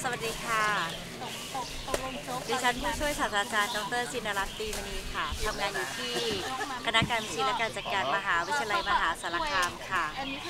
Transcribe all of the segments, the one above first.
วัสดีค่ะดิฉันผู้ช่วยศาสตราจารย์ดร.จินรัตน์ ตรีมณีค่ะทำงานอยู่ที่คณะการบัญชีและการจัดการมหาวิทยาลัยมหาสารคามค่ะ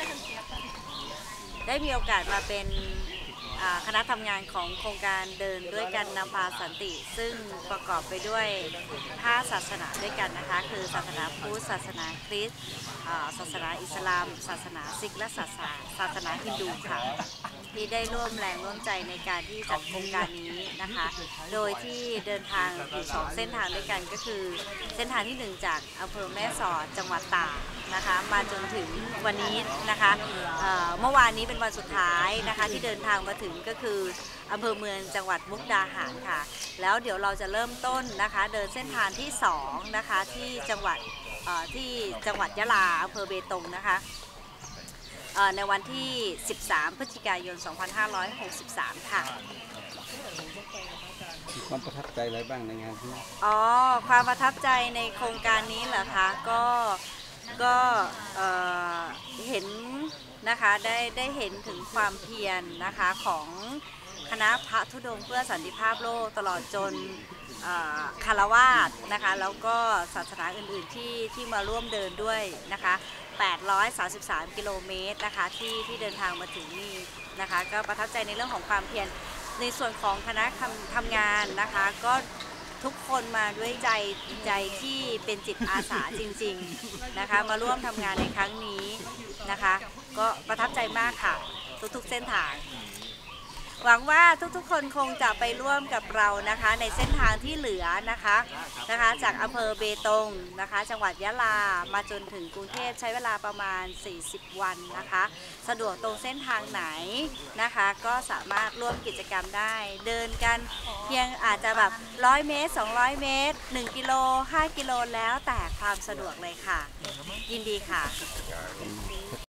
ได้มีโอกาสมาเป็นคณะทำงานของโครงการเดินด้วยกันนำพาสันติซึ่งประกอบไปด้วย5ศาสนาด้วยกันนะคะคือศาสนาพุทธศาสนาคริสต์ศาสนาอิสลามศาสนาซิกและศาสนาฮินดูค่ะที่ได้ร่วมแรงร่วมใจในการที่จัดโครงการนี้นะคะโดยที่เดินทางอยู่2เส้นทางด้วยกันก็คือเส้นทางที่1จากอำเภอแม่สอดจังหวัดตากนะคะมาจนถึงวันนี้นะคะเมื่อวานนี้เป็นวันสุดท้ายนะคะที่เดินทางมาถึงก็คืออำเภอเมืองจังหวัดมุกดาหารค่ะแล้วเดี๋ยวเราจะเริ่มต้นนะคะเดินเส้นทางที่2นะคะที่จังหวัดยะลาอำเภอเบตงนะคะในวันที่13 พฤศจิกายน 2563 ค่ะความประทับใจอะไรบ้างในงานที่ความประทับใจในโครงการนี้เหรอคะก็เห็นนะคะได้เห็นถึงความเพียรนะคะของคณะพระธุดงค์เพื่อสันติภาพโลกตลอดจนคารวาสนะคะแล้วก็ศาสนาอื่นๆที่มาร่วมเดินด้วยนะคะ833 กิโลเมตรนะคะที่เดินทางมาถึงนี่นะคะก็ประทับใจในเรื่องของความเพียรในส่วนของคณะทำงานนะคะก็ทุกคนมาด้วยใจที่เป็นจิตอาสาจริงๆนะคะมาร่วมทำงานในครั้งนี้นะคะก็ประทับใจมากค่ะทุกๆเส้นทางหวังว่าทุกๆคนคงจะไปร่วมกับเรานะคะในเส้นทางที่เหลือนะคะจากอำเภอเบตงนะคะจังหวัดยะลามาจนถึงกรุงเทพใช้เวลาประมาณ40 วันนะคะสะดวกตรงเส้นทางไหนนะคะก็สามารถร่วมกิจกรรมได้เดินกันเพียงอาจจะแบบ100 เมตร200 เมตร1 กิโล5 กิโลแล้วแต่ความสะดวกเลยค่ะยินดีค่ะ